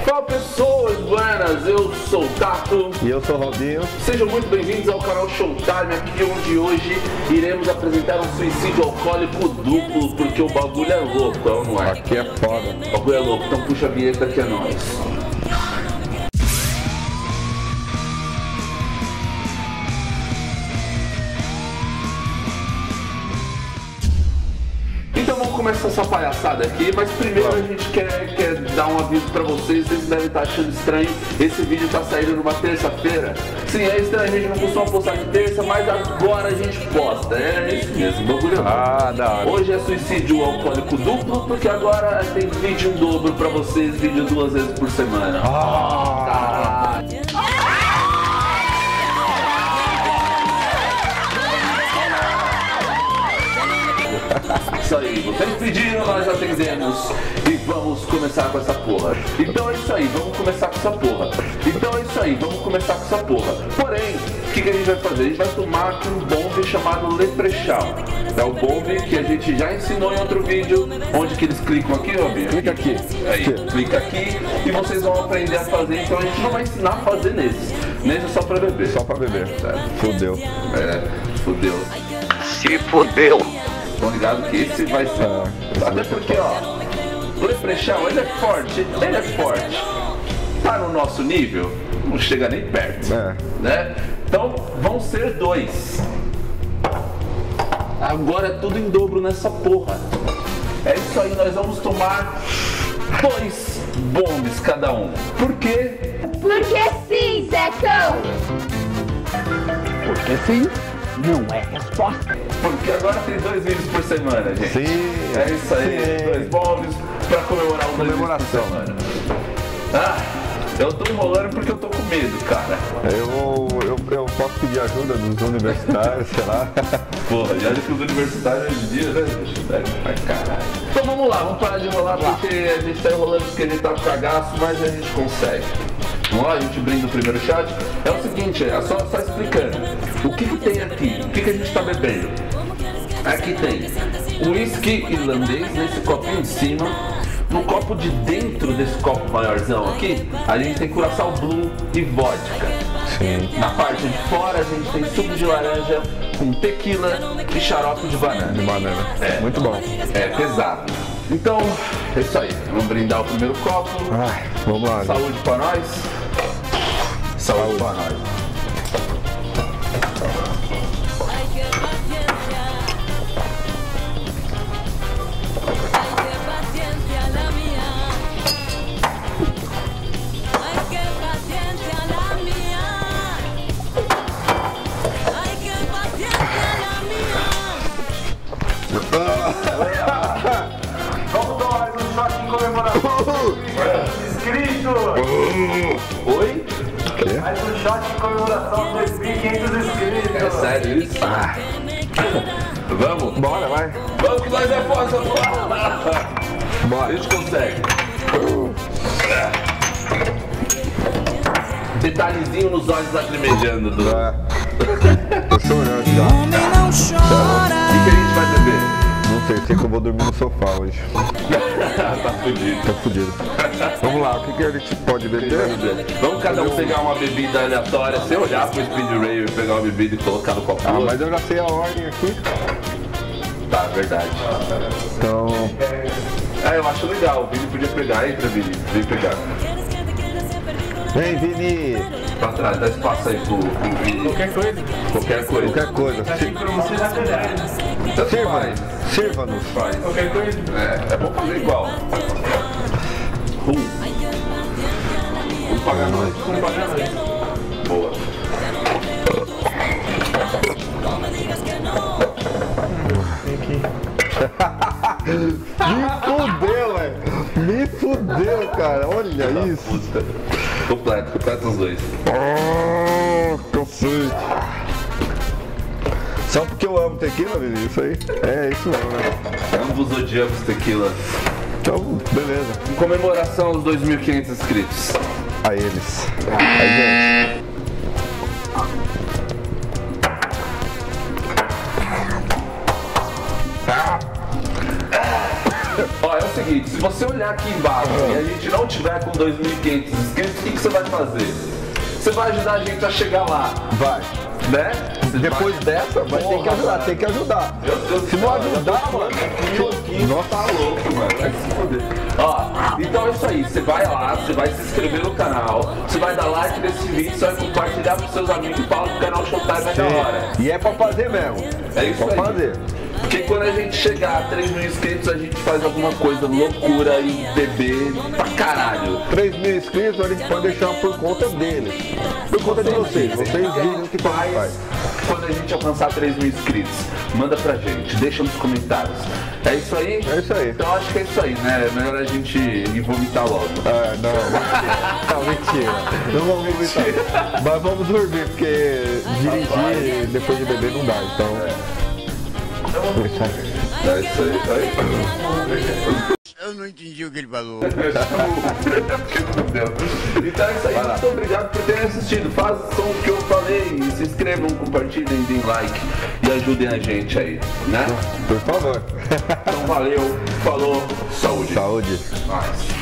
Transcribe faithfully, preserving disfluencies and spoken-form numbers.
Fala pessoas, buenas, eu sou o Tato. E eu sou o Robinho. Sejam muito bem-vindos ao canal Showtime, aqui onde hoje iremos apresentar um suicídio alcoólico duplo, porque o bagulho é louco, não é? Aqui é foda. O bagulho é louco, então puxa a vinheta que é nóis. Então vamos começar essa palhaçada aqui, mas primeiro a gente quer, quer dar um aviso pra vocês. Vocês devem estar achando estranho, esse vídeo tá saindo numa terça-feira. Sim, é estranho, a gente não costuma postar de terça, mas agora a gente posta. É isso mesmo, bagulho. Ah, da hora. Hoje é suicídio alcoólico duplo, porque agora tem vídeo em dobro pra vocês, vídeo duas vezes por semana. Ah, Caralho. Isso aí, vocês pediram, nós atendemos e vamos começar com essa porra. Então é isso aí, vamos começar com essa porra. Então é isso aí, vamos começar com essa porra. Porém, o que, que a gente vai fazer? A gente vai tomar aqui um bombe chamado Leprechal. É o bombe que a gente já ensinou em outro vídeo, onde que eles clicam aqui, Robinho? Clica aqui. Aí, Aqui. clica aqui e vocês vão aprender a fazer. Então a gente não vai ensinar a fazer nesses. Nesse é só pra beber. Só pra beber. É. Fudeu. É, fudeu. Se fodeu. Estão ligados que esse vai ser. É, Até porque, ó, o Leprechal, ele é forte, ele é forte. Tá no nosso nível, não chega nem perto. É. Né? Então vão ser dois. Agora é tudo em dobro nessa porra. É isso aí, nós vamos tomar dois bombes cada um. Por quê? Porque sim, Zecão! Porque sim, não é resposta. Porque agora tem dois vídeos por semana, gente. Sim. É isso aí, Sim. dois bombes pra comemorar o Comemoração. Ah, eu tô enrolando porque eu tô com medo, cara. Eu, eu, eu posso pedir ajuda dos universitários, sei lá. Porra, já que os universitários hoje em dia, né? Universitário pra caralho. Então vamos lá, vamos parar de enrolar porque a gente tá enrolando porque a gente tá com cagaço, mas a gente consegue. Vamos lá, a gente brinda o primeiro shot. É o seguinte, é só, só explicando. O que que tem aqui? O que que a gente tá bebendo? Aqui tem whisky irlandês nesse copinho de cima. No copo de dentro desse copo maiorzão aqui, a gente tem Curaçao Blue e vodka. Sim. Na parte de fora a gente tem suco de laranja com tequila e xarope de banana. De banana. É. Muito bom. É pesado. Então, é isso aí. Vamos brindar o primeiro copo. Ai, vamos lá. Saúde pra nós. Saúde, Saúde. pra nós. Vamos tomar mais um shot em comemoração. Inscrito! Oi? Quê? Mais um shot em comemoração aos dois mil e quinhentos inscritos. É sério isso? Ah. Vamos? Bora, vai. Vamos que nós é força, porra! Bora. A gente consegue. Detalhezinho nos olhos lacrimejando do... É. Tô chorando já. Homem não chora. O que a gente vai beber? Não sei, sei que eu vou dormir no sofá hoje. Tá fudido. Tô fudido. Vamos lá, o que, que a gente pode beber? Vamos cada um pegar uma bebida aleatória, sem olhar pro Speed Ray e pegar uma bebida e colocar no copo. Ah, mas eu já sei a ordem aqui. Tá, verdade. Então, Ah, eu acho legal, o Vini podia pegar, entra Vini, vem pegar. vem, Vini. Pra trás, dá espaço aí pro, pro Vini. Qualquer coisa. Qualquer coisa. Qualquer coisa. Assim pra você já pegar. Tanto Sirva. faz. Sirva-nos. Faz. Qualquer coisa. É, é bom fazer igual. Um. Vamos pagar nós. Vamos pagar nós. Boa. Tem aqui. Me fudeu, velho. Me fudeu, cara. Olha isso. Puta. Completo, completo os dois. Oh, cacete. Só porque eu amo tequila, Vini, isso aí. É isso mesmo, né? Ambos odiamos tequila. Então, beleza. Em comemoração aos dois mil e quinhentos inscritos. A eles. Aí, gente. Ó, é o o seguinte, se você olhar aqui embaixo e a gente não tiver com dois mil e quinhentos inscritos, o que, que você vai fazer? Você vai ajudar a gente a chegar lá, Vai. né? Você Depois vai... dessa, vai ter que Porra, ajudar, mano. tem que ajudar. Meu Deus Se do não céu, eu tô ajudar, mano. falando aqui, Nossa, tá louco, mano. Vai se foder. Ó, então é isso aí. Você vai lá, você vai se inscrever no canal, você vai dar like nesse vídeo, você vai compartilhar com seus amigos e fala que o canal Showtime é da hora. E é pra fazer mesmo. É isso pra aí. fazer. Porque quando a gente chegar a três mil inscritos, a gente faz alguma coisa loucura e bebê pra caralho. três mil inscritos a gente pode deixar por conta deles. Por conta de vocês. Vocês dizem o que faz. faz. Quando a gente alcançar três mil inscritos, manda pra gente, deixa nos comentários. É isso aí? É isso aí. Então acho que é isso aí, né? É melhor a gente ir vomitar logo. Ah, não. Não, mentira. Não vamos vomitar. Mas vamos dormir, porque dirigir depois de beber não dá. Então. É isso aí, tá aí. Eu não entendi o que ele falou. Então é isso aí, muito obrigado por terem assistido. Façam o que eu falei, se inscrevam, compartilhem, deem like e ajudem a gente aí, né? Por favor. Então valeu, falou, saúde. Saúde. Nice.